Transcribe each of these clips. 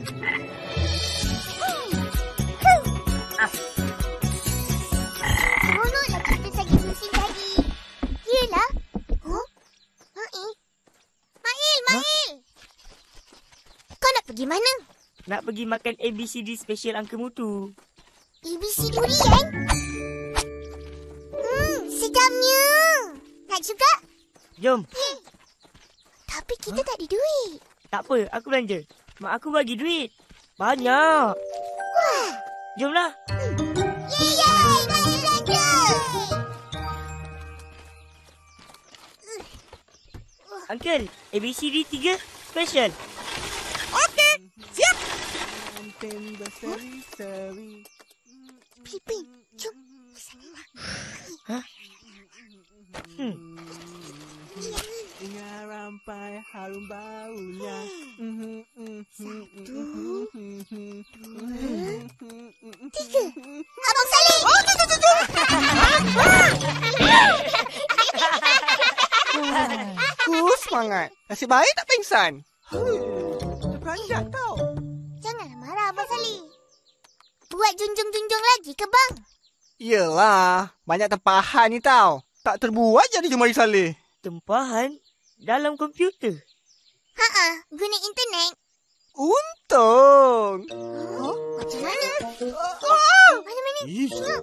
Seronoklah kita sakit pusing tadi. Yelah. Mail. Kau nak pergi mana? Nak pergi makan ABCD special Uncle Mutu. ABC durian? Sedapnya. Nak juga? Jom. Tapi kita tak ada duit. Tak apa, aku belanja. Mak aku bagi duit. Banyak. Wah. Jomlah. Yeay, mari belanja. Uncle, ABCD 3 special. Okey, siap. Pipin, jom. Hah? Dengar rampai harum baunya. Tiga. Abang Saleh. Semangat. Nasib baik tak pingsan. Terperanjat tau. Janganlah marah Abang Saleh. Buat junjung-junjung lagi ke bang? Yelah, banyak tempahan ni tau. Tak terbuat jadi Jumari Saleh. Tempahan dalam komputer. Guna internet. Untung. Macam mana? Mana-mana? Tengok.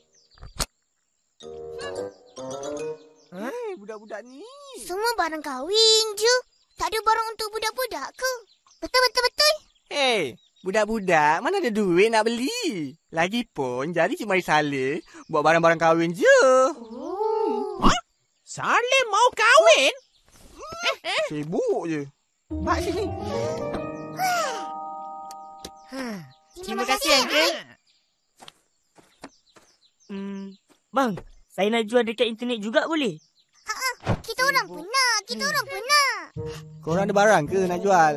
Budak-budak ni. Semua barang kahwin je. Tak ada barang untuk budak-budak ke? Betul. Hey, budak-budak mana ada duit nak beli. Lagipun jadi Jumari Saleh buat barang-barang kahwin je. Saleh mau kahwin? Sibuk je. Mak sini. Terima kasih, Uncle. Bang, saya nak jual dekat internet juga boleh? Kita orang pernah. Korang ada barang ke nak jual?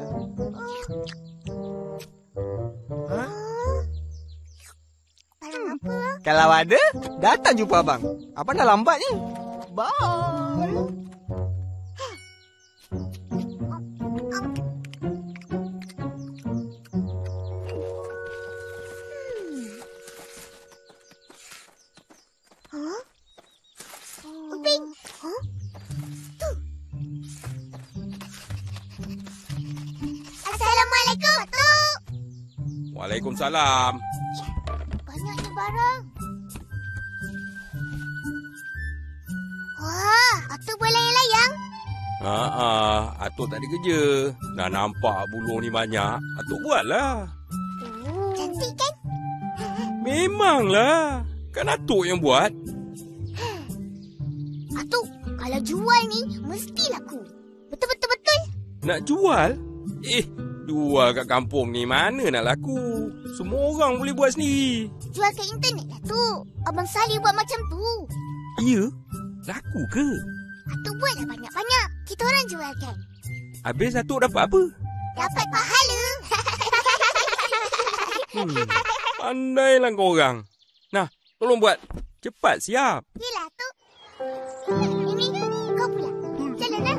Barang apa? Kalau ada, datang jumpa abang. Abang dah lambat ni. Bye. Upin. Tu. Assalamualaikum, Atuk. Waalaikumsalam. Banyaknya barang. Wah, Atuk buat layang-layang. Atuk tak ada kerja. Dah nampak buluh ni banyak. Atuk buatlah. Cantik kan? Memanglah. Kan Atuk yang buat. Atuk, kalau jual ni, mesti laku. Betul. Nak jual? Jual kat kampung ni mana nak laku? Semua orang boleh buat sendiri. Jual ke internet lah, Atuk. Abang Saleh buat macam tu. Ya? Laku ke? Atuk buatlah banyak-banyak. Kita orang jualkan. Habis Atuk dapat apa? Dapat pahala. Pandailah korang. Nah, tolong buat. Cepat siap. Yelah, Atuk. Ini kau pula. Jalanlah.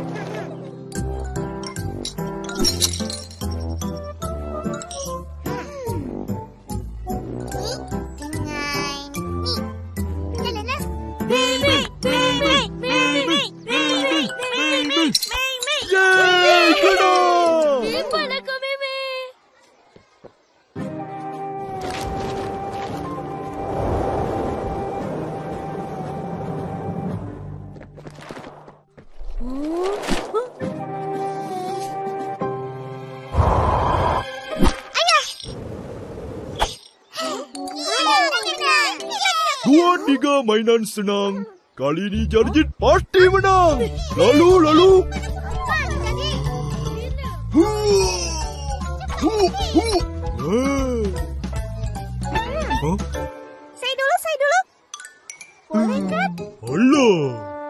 Dua tiga mainan senang. Kali ini Jarjit pasti menang. Lalu. Saya dulu. Boleh kan? Alah.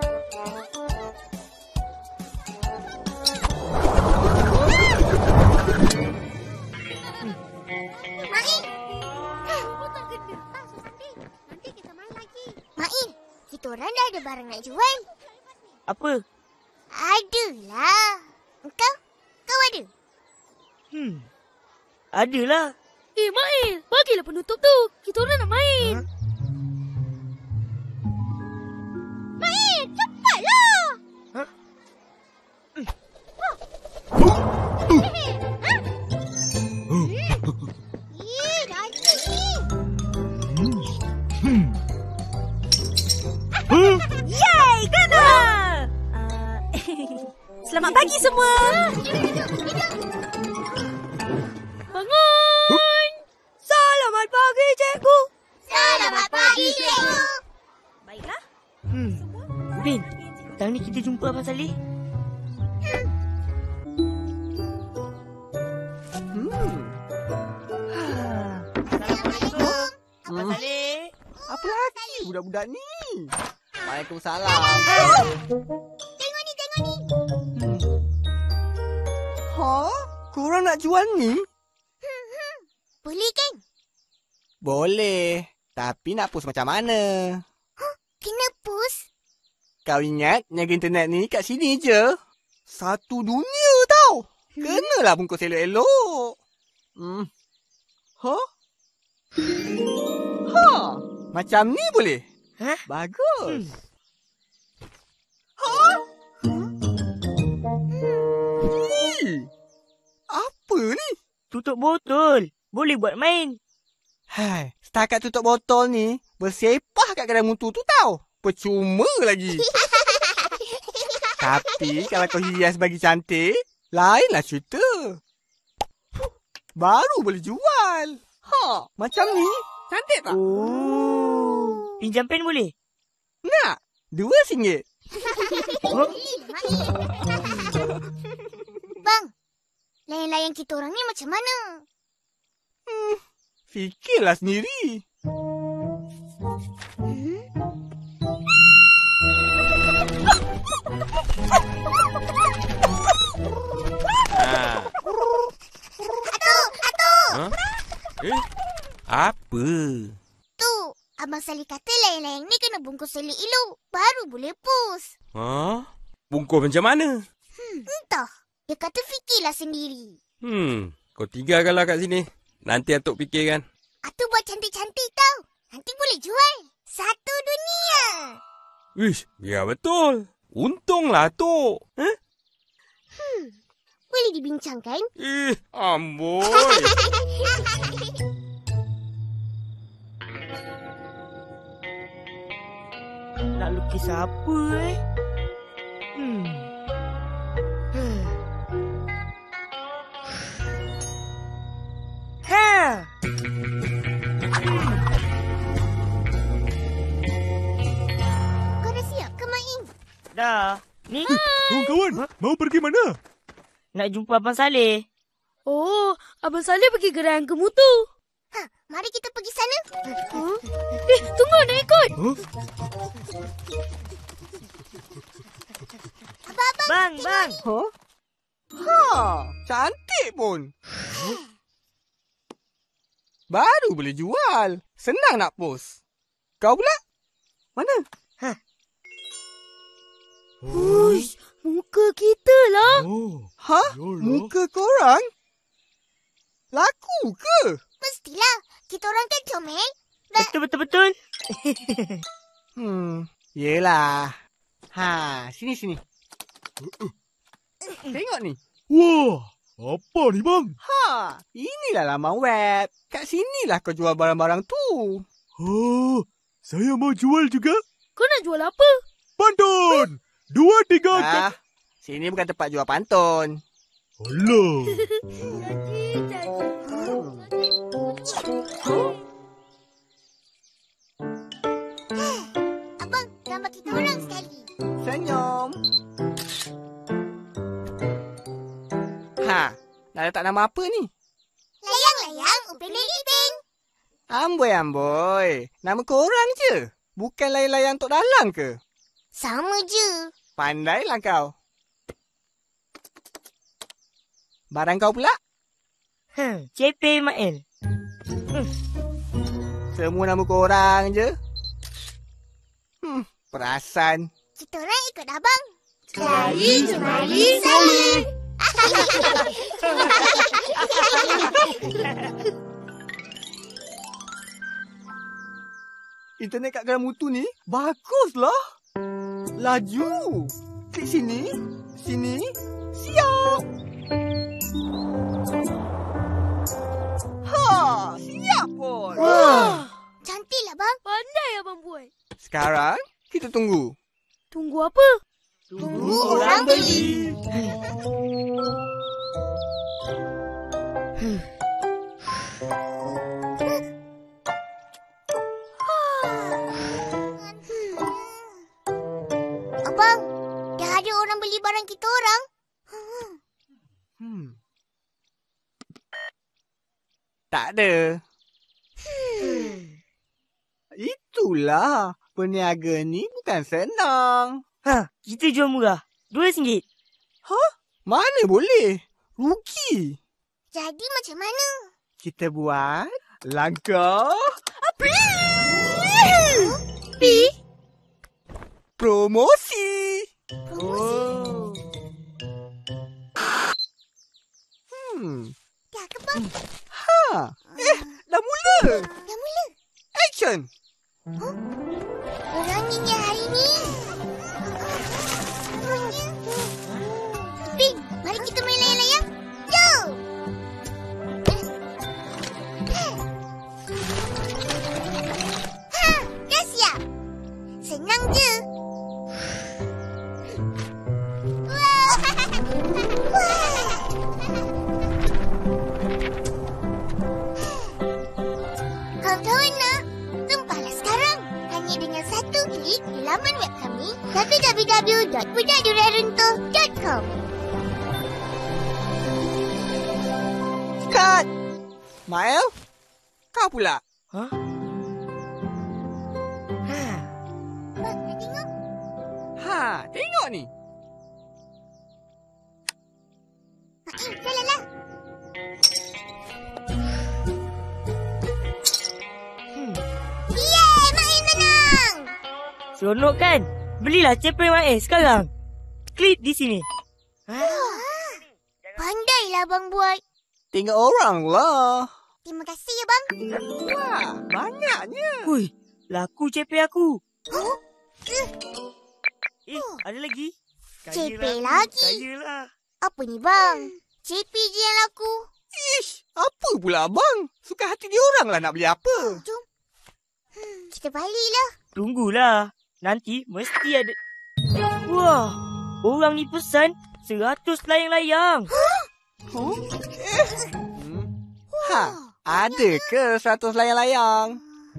Main, kita orang dah ada barang nak jual. Apa? Adalah. Kau ada? Adalah. Mail, bagilah penutup tu. Kita orang nak main. Main, cepatlah. Rajin ni. Yay, kena! Selamat pagi semua. Bangun. Selamat pagi, cikgu. Selamat pagi, cikgu. Baiklah. Bin, petang ni kita jumpa Abang Saleh. Assalamualaikum. Abang Saleh. Apa lagi budak-budak ni? Waalaikumsalam. Tengok ni, tengok ni. Ha? Korang nak jual ni? Boleh kan? Boleh. Tapi nak post macam mana? Kena push. Kau ingat niaga internet ni kat sini je? Satu dunia tau. Kenalah bungkus elok-elok. Ha? Ha? Macam ni boleh? Hah? Bagus. Apa ni? Tutup botol. Boleh buat main. Hai, setakat tutup botol ni bersepah kat kedai mutu tu tau. Percuma lagi. Tapi kalau kau hias bagi cantik, lainlah cerita. Baru boleh jual. Ha, macam ni. Cantik tak? Oh. Pinjam pen boleh? Nak? RM2. Bang, layang-layang kita orang ni macam mana? Fikirlah sendiri. Ha? Apa? Tu, Abang Saleh kata layang-layang ni kena bungkus elok-elok. Baru boleh post. Ha? Bungkus macam mana? Entah. Dia kata fikirlah sendiri. Kau tinggalkanlah kat sini. Nanti Atuk fikirkan. Atuk buat cantik-cantik tau. Nanti boleh jual. Satu dunia. Wish, biar betul. Untunglah Atuk. Boleh dibincangkan? Amboi. Nak lukis apa Ha! Kau dah siap ke main? Dah. Ni Kawan-kawan, mau pergi mana? nak jumpa Abang Saleh. Oh, Abang Saleh pergi gerai angka mutu. Mari kita pergi sana. Tunggu, nak ikut. Abang-abang. Bang. Ha? Ha, cantik pun. Baru boleh jual. Senang nak post. Kau pula? Mana? Uish, muka kita lah. Oh, Ha? yolah. Muka korang? Laku ke? Mestilah. Kita orang kan comel. Betul. Yelah. Ha, sini. Tengok ni. Wah, apa ni bang? Ha, inilah laman web. Kat sinilah kau jual barang-barang tu. Oh, saya mau jual juga. Kau nak jual apa? Pantun! 2, 3, Ah, sini bukan tempat jual pantun. Alah. Abang, gambar kita orang sekali. Senyum. Ha, nak letak nama apa ni? Layang-layang Upin Ipin. Amboi. Nama korang je. Bukan layang-layang Tok Dalang ke? Sama je. Pandailah kau. Barang kau pula? CP Mael. Semua nama korang je. Perasan. Kita orang ikut abang. Cari Cemali Saleh. Internet kat Geram Mutu ni baguslah. Laju. Klik sini. Sini. Siap. Ha, siap pun. Cantiklah, bang. Pandai abang buat. Sekarang kita tunggu. Tunggu apa? Tunggu orang beli. Abang, dah ada orang beli barang kita orang. Tak ada. Itulah. Peniaga ni bukan senang. Kita jual murah. RM2. Mana boleh? Rugi. Jadi macam mana? Kita buat langkah promosi. Dah ke, bang? Dah mula. Dah mula. Action. Orangnya hari ni. Pink, mari kita main layang-layang. Jom! Dah siap. Senang je. Kawan-kawan nak? Tempahlah sekarang. Hanya dengan satu klik di laman web kami www.budakdurianruntuh.com. Cut. Mael, kau pula. Bang, nak tengok? Tengok ni. Salah lah. Yeay, main menang. Seronok kan? Belilah ceper Mael sekarang. Klik di sini. Pandailah bang buat. Tengok orang lah. Terima kasih ya bang. Wah, banyaknya. Hui, laku ceper aku. Ada lagi? Ceper lagi? Kayalah. Apa ni bang? CP je yang laku. Ish, apa pula abang? Suka hati dia orang lah nak beli apa. Jom. Kita baliklah. Tunggulah. Nanti mesti ada. Wah, orang ni pesan 100 layang-layang. Ada ke 100 layang-layang?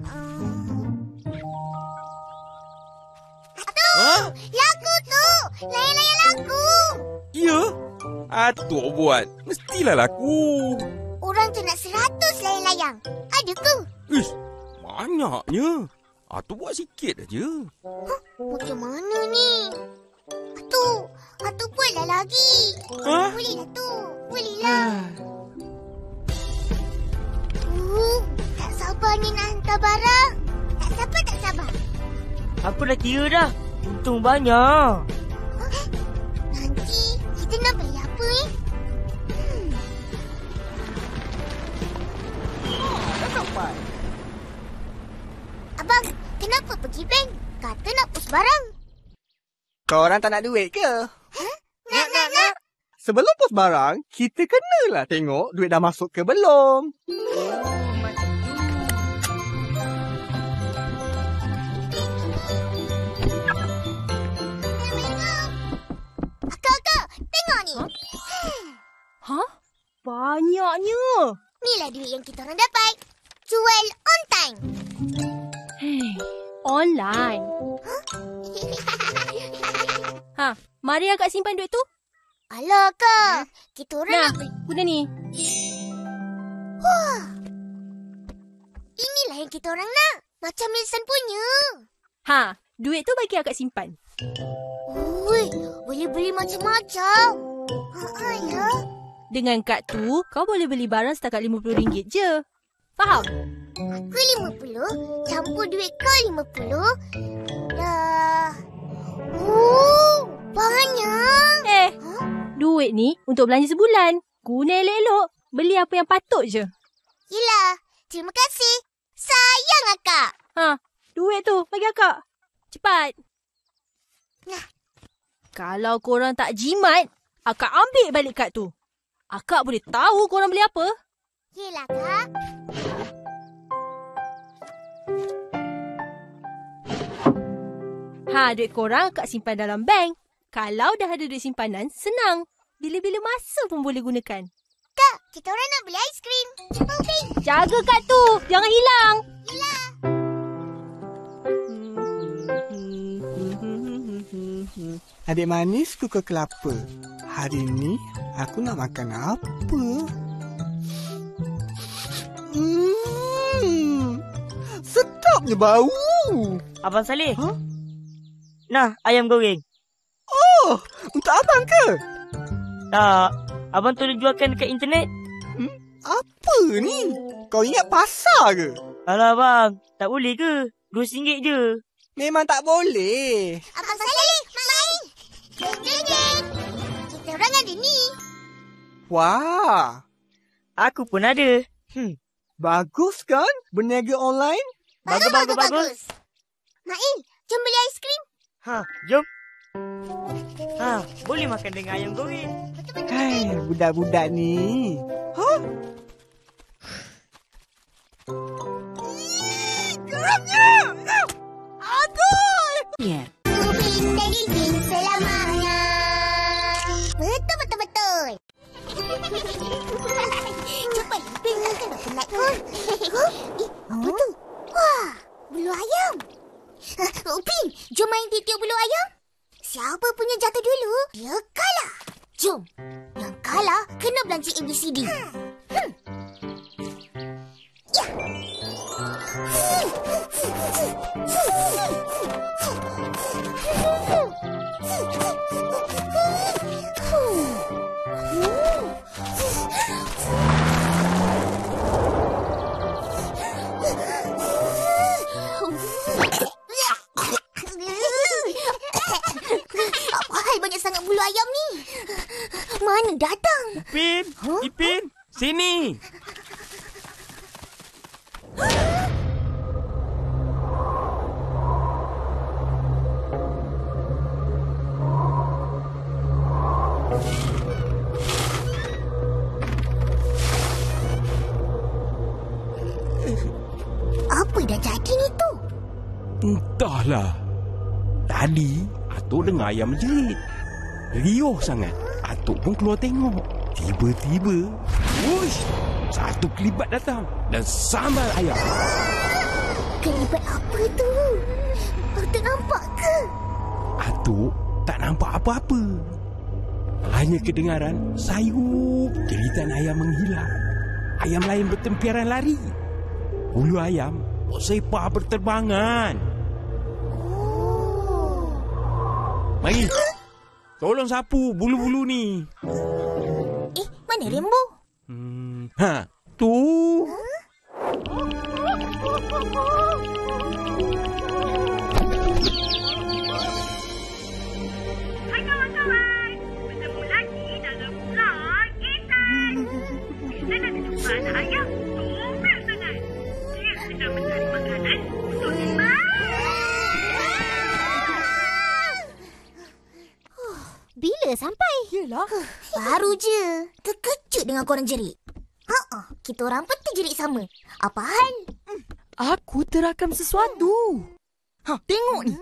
Laku tu. Layang-layang laku. Ya? Atuk buat. Mestilah laku. Orang tu nak 100 layang-layang. Ada ke? Ish, banyaknya. Atuk buat sikit aja. Macam mana ni? Atuk buatlah lagi. Bolehlah tu. Bolehlah. Tak sabar ni nak hantar barang. Tak sabar. Aku dah kira dah. Untung banyak. Nanti kita nak beli apa ni? Dah sampai. Abang, kenapa pergi bank? Kata nak pos barang. Korang tak nak duit ke? Nak. Sebelum pos barang, kita kenalah tengok duit dah masuk ke belum. Akak, tengok ni. Banyaknya. Inilah duit yang kita orang dapat. Jual on time. Online. Mari akak simpan duit tu. Alah, Kak. Kita orang Nah, nak beli. guna ni. Inilah yang kita orang nak. Macam Wilson punya. Duit tu bagi akak simpan. Ui, boleh beli macam-macam. Ya. Dengan kad tu, kau boleh beli barang setakat RM50 je. Faham? Aku 50, campur duit kau 50. Dah. Banyak. Duit ni untuk belanja sebulan. Guna elok-elok. Beli apa yang patut je. Yelah, terima kasih. Sayang akak. Duit tu bagi akak. Cepat. Nah. Kalau korang tak jimat, akak ambil balik kad tu. Akak boleh tahu korang beli apa. Yelah, Kak. Duit korang akak simpan dalam bank. Kalau dah ada duit simpanan, senang. Bila-bila masa pun boleh gunakan. Kak, kita orang nak beli aiskrim. Jumpa Upin. Jaga kad tu. Jangan hilang. Yelah. Adik manis kuku kelapa. Hari ni aku nak makan apa? Sedapnya bau. Abang Saleh. Ha? Nah, ayam goreng. Oh, untuk abang ke? Tak, abang tolong jualkan dekat internet. Apa ni? Kau ingat pasar ke? Alah bang, tak boleh ke? RM2 je. Memang tak boleh. Abang Saleh, main. Jeng. Kita orang ada ni. Wah, Aku pun ada. bagus kan berniaga online? Bagus. Main, jom beli aiskrim. Jom. Boleh makan dengan ayam goreng. Hai, budak-budak ni. Geramnya! Aduh! Upin dan Ipin selamanya. Betul. Cepat, Ipin. Takkan nak penat kot. Apa tu? Wah, bulu ayam. Upin, jom main tiup bulu ayam. Siapa punya jatuh dulu, dia kalah. Jom. Yang kalah kena belanja ABCD. Ya. Apa hal banyak sangat bulu ayam ni? Mana datang? Ipin, sini. Apa dah jadi ni tu? Entahlah. Tadi, Atuk dengar ayam menjerit. Riuh sangat. Atuk pun keluar tengok. Tiba-tiba, wush, satu kelibat datang dan sambar ayam. Kelibat apa tu? Atuk nampak ke? Atuk tak nampak apa-apa. Hanya kedengaran sayup jeritan ayam menghilang. Ayam lain bertempiaran lari. Bulu ayam bersepah berterbangan. Mari, tolong sapu bulu-bulu ni. Mana Rembo? Tu. Hai kawan-kawan, bertemu lagi dalam vlog Ethan. Ethan ada jumpa anak ayam, comel sangat. Dia sedang mencari makanan untuk dimakan. Bila sampai? Yelah. Baru je. Terkejut dengan korang jerit. Kita orang pun terjerit sama. Apa hal? Aku terakam sesuatu. Tengok ni.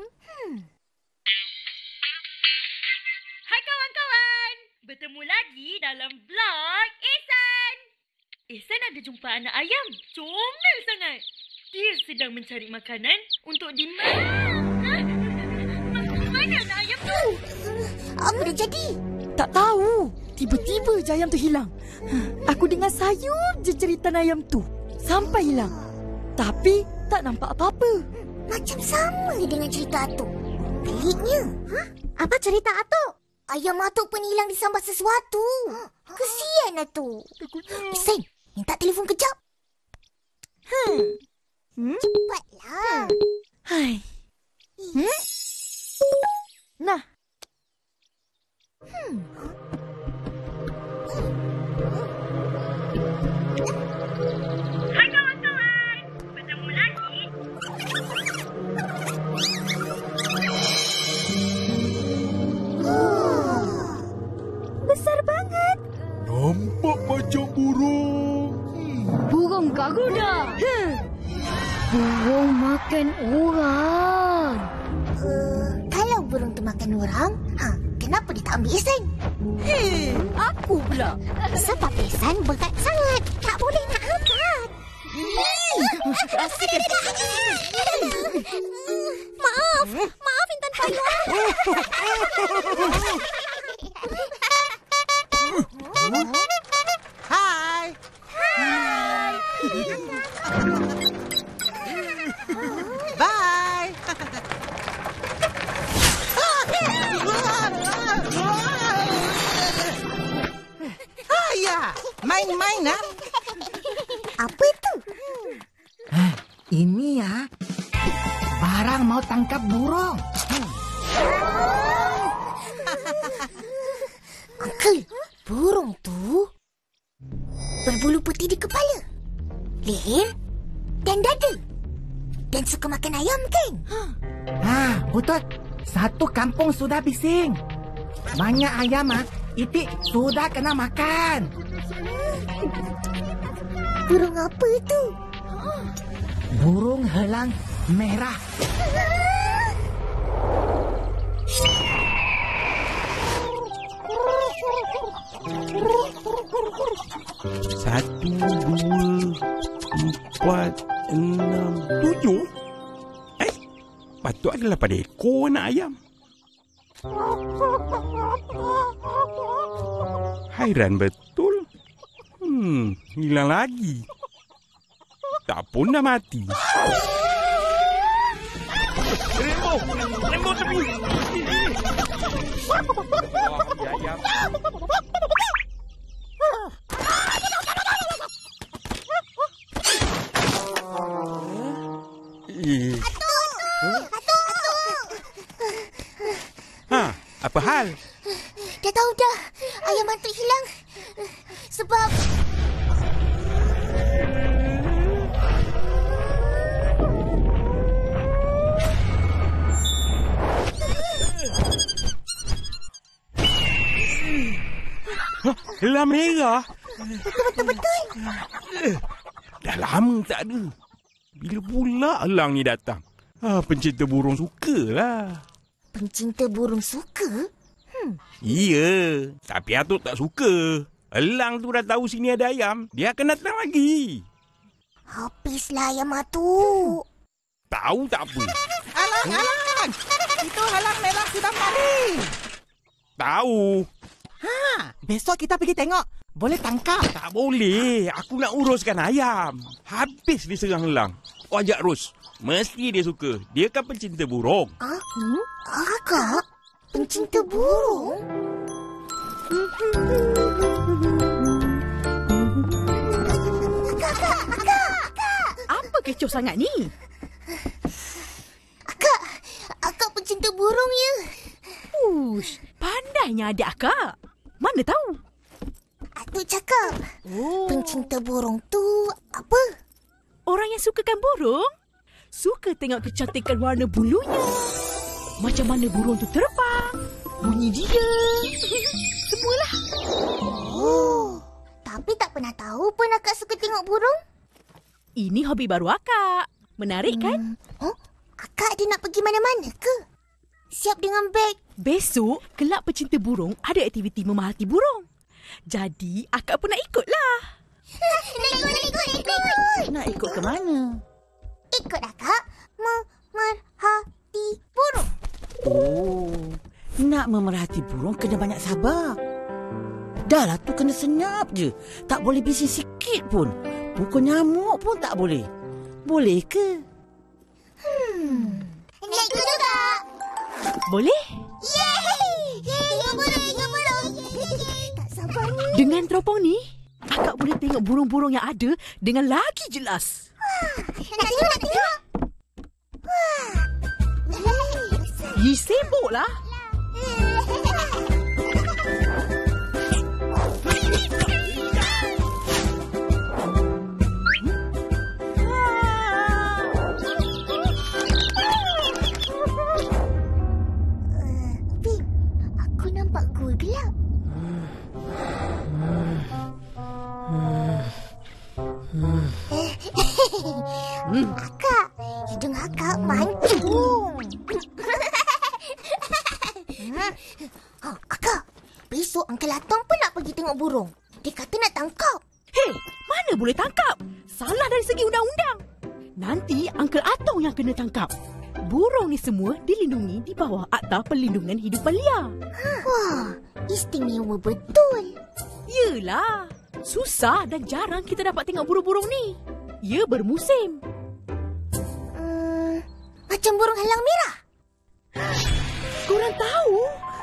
Hai kawan-kawan, bertemu lagi dalam vlog Ehsan. Ehsan ada jumpa anak ayam, comel sangat. Dia sedang mencari makanan untuk dimakan. Mana anak ayam tu? Apa dah jadi? Tak tahu. Tiba-tiba je ayam tu hilang. Aku dengar sayup je cerita ayam tu. Sampai hilang. Tapi tak nampak apa-apa. Macam sama dengan cerita Atuk. Peliknya. Apa cerita Atuk? Ayam Atuk pun hilang disambar sesuatu. Kesian Atuk. Sen, minta telefon kejap. Cepatlah. Hai. Nah. Kak Kuda. Burung makan orang. Kalau burung tu makan orang, kenapa dia tak ambil Ihsan? Aku pula. Sebab Ihsan berat sangat. Tak boleh nak angkat. Maaf Intan Payung. Hai. Bye. Ayah, main-main ah. Apa tu? Ini ya. Barang mau tangkap burung. Uncle, burung tu berbulu putih di kepala, leher dan dada. Dan suka makan ayam kan? Betul. Satu kampung sudah bising. Banyak ayam Itik sudah kena makan. Burung apa tu? Burung helang merah. Satu, dua, empat, enam, tujuh. Patut ada 8 ekor anak ayam. Hairan betul. Hilang lagi. Tak pun dah mati. Rembo tepi. Ayam. Apa hal? Dah tahu dah. Ayam hantu hilang. Sebab... Helang merah? Betul-betul. Dah lama tak ada. Bila pula helang ni datang? Pencinta burung sukalah. Pencinta burung suka? Iya, tapi Atuk tak suka. Elang tu dah tahu sini ada ayam, dia akan datang lagi. Habislah ayam Atuk. Tahu tak apa. Alang. Itu halang merah sudah mati. Tahu. Besok kita pergi tengok. Boleh tangkap? Tak boleh. Aku nak uruskan ayam. Habis diserang elang. Kau ajak Ros. Mesti dia suka. Dia kan pencinta burung. Kakak? Pencinta burung? Kakak! Apa kecoh sangat ni? Akak pencinta burung ya? Pandainya adik akak. Mana tahu? Atuk cakap. Pencinta burung tu apa? Orang yang sukakan burung. Suka tengok kecantikan warna bulunya. Macam mana burung tu terbang. Bunyi dia. Semualah. Tapi tak pernah tahu pun akak suka tengok burung. Ini hobi baru akak. Menarik kan? Akak ada nak pergi mana-mana ke? Siap dengan beg. Besok, kelab pecinta burung ada aktiviti memerhati burung. Jadi, akak pun nak ikutlah. Ikut. Nak ikut ke mana? Ikut akak memerhati burung. Nak memerhati burung kena banyak sabar. Dah lah tu kena senyap je. Tak boleh bising sikit pun. Pukul nyamuk pun tak boleh. Boleh ke? Nak ikut juga. Boleh? Yeay! Tengok burung. Tak sabarnya. Dengan teropong ni, akak boleh tengok burung-burung yang ada dengan lagi jelas. Nak tengok. Yi sibuklah. Aku nampak gua gelap. Akak, hidung akak mancung. Akak, besok Uncle Atong pun nak pergi tengok burung. Dia kata nak tangkap. Hei, mana boleh tangkap? Salah dari segi undang-undang. Nanti Uncle Atong yang kena tangkap. Burung ni semua dilindungi di bawah Akta Perlindungan Hidupan Liar. Wah, istimewa betul. Yelah, susah dan jarang kita dapat tengok burung-burung ni. Ia bermusim. Macam burung halang merah. Korang tahu?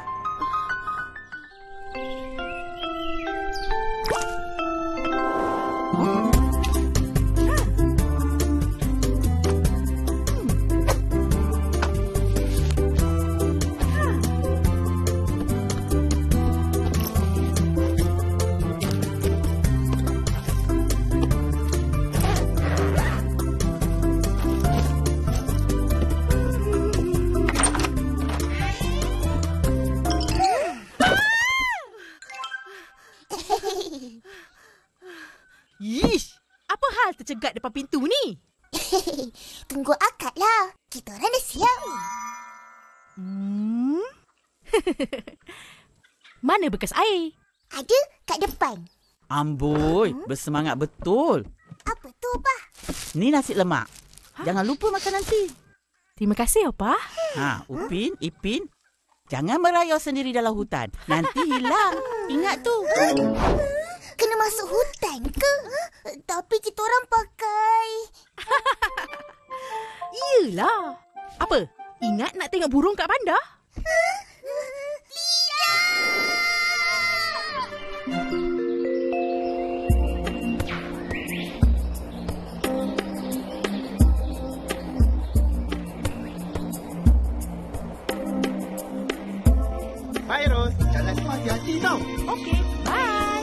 Yish, apa hal tercegat depan pintu ni? Tunggu akak lah. Kita orang dah siap. Mana bekas air? Ada kat depan. Amboi, bersemangat betul. Apa tu, Pak? Ni nasi lemak. Jangan lupa makan nanti. Terima kasih, Opa. Upin, Ipin. Jangan merayau sendiri dalam hutan. Nanti hilang. Ingat tu. Kena masuk hutan ke? Tapi kita orang pakai... Yelah. Apa? Ingat nak tengok burung kat bandar? Bye, Ros. Jalan cepat, hati-hati tau. Okey, bye.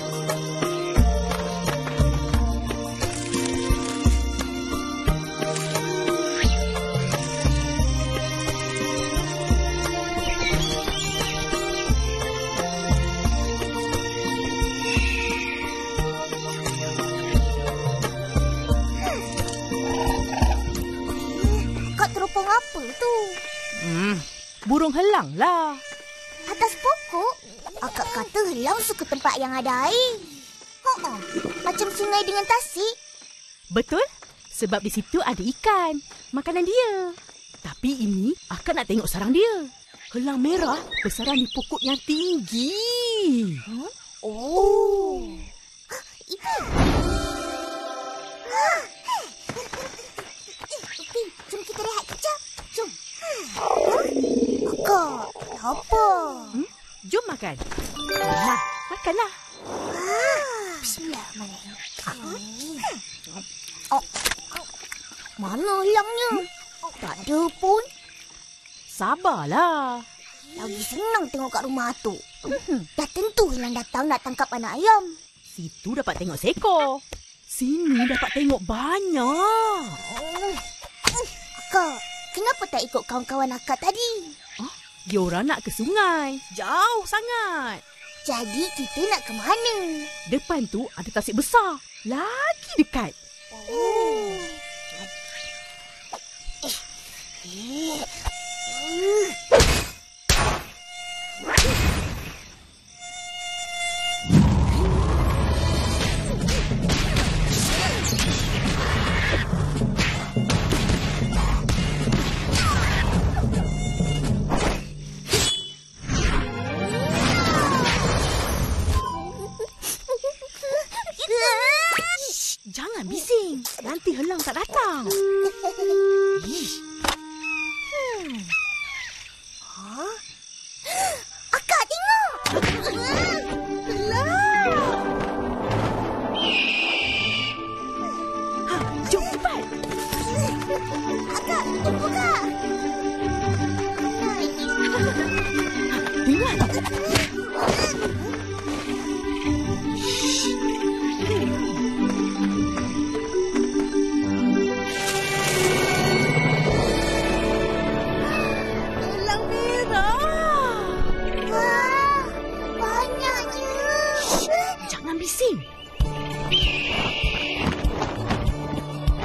Kak teropong apa tu? Burung helang lah. Atas pokok? Akak kata helang suka tempat yang ada air. Macam sungai dengan tasik. Betul? Sebab di situ ada ikan. Makanan dia. Tapi ini akak nak tengok sarang dia. Helang merah bersarang di pokok yang tinggi. Oh. Ipin. Ipin, jom kita rehat kejap. Jom. Akak, apa? Jom makan. Nah, makanlah. Bismillahirrahmanirrahim. Mana helangnya? Tak ada pun. Sabarlah. Lagi senang tengok kat rumah tu. Dah tentu hilang datang nak tangkap anak ayam. Situ dapat tengok seekor. Sini dapat tengok banyak. Akak, kenapa tak ikut kawan-kawan akak tadi? Diorang nak ke sungai. Jauh sangat. Jadi kita nak ke mana? Depan tu ada tasik besar. Lagi dekat. Jangan bising. Nanti helang tak datang. Akak tengok. Jom cepat. Akak, tunggu kak. Dengar. Helang merah. Wah, banyaknya. Jangan bising.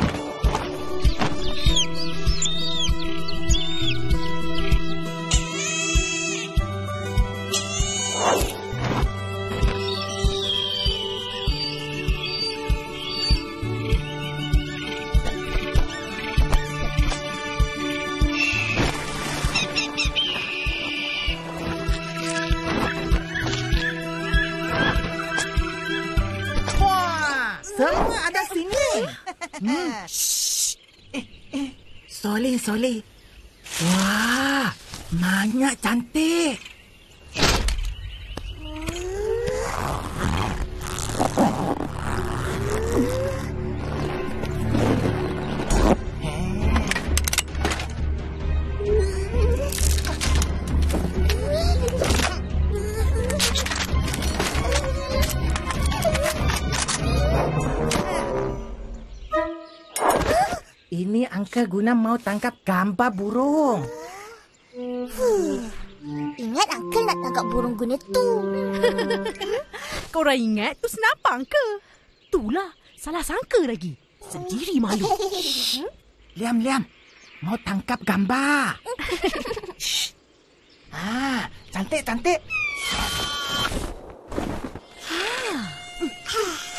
Soleh. Wah, banyak cantik. Ini Uncle guna mau tangkap gambar burung. Ingat Uncle nak tangkap burung guna tu. Korang ingat tu senapang ke? Itulah, salah sangka lagi. Sendiri malu. Liam, mau tangkap gambar. Cantik.